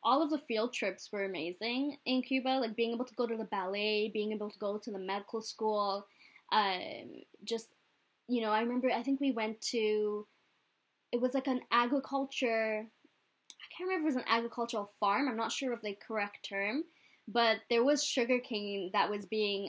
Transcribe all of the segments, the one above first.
all of the field trips were amazing in Cuba. Like being able to go to the ballet, being able to go to the medical school, just I remember I think we went to it was like an agriculture. I can't remember if it was an agricultural farm. I'm not sure of the correct term, but there was sugarcane that was being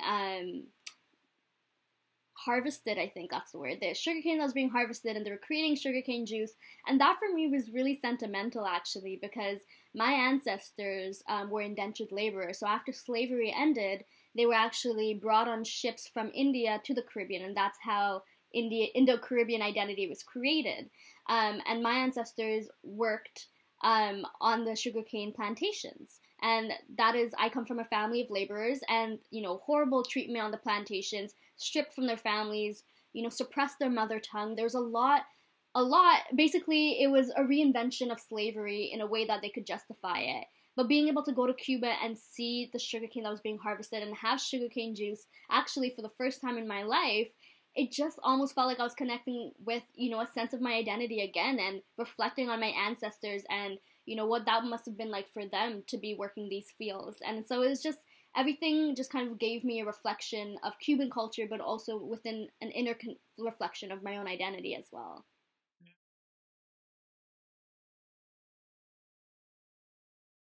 harvested. I think that's the word. The sugarcane that was being harvested, and they were creating sugarcane juice. And that for me was really sentimental, actually, because my ancestors were indentured laborers. So after slavery ended, they were actually brought on ships from India to the Caribbean, and that's how Indo-Caribbean identity was created. And my ancestors worked on the sugarcane plantations. And that is, I come from a family of laborers, and, horrible treatment on the plantations, stripped from their families, suppressed their mother tongue. There's a lot, basically, it was a reinvention of slavery in a way that they could justify it. But being able to go to Cuba and see the sugarcane that was being harvested and have sugarcane juice, actually, for the first time in my life, it just almost felt like I was connecting with, a sense of my identity again and reflecting on my ancestors and, what that must have been like for them to be working these fields. And so it was just, everything just kind of gave me a reflection of Cuban culture, but also within an inner reflection of my own identity as well.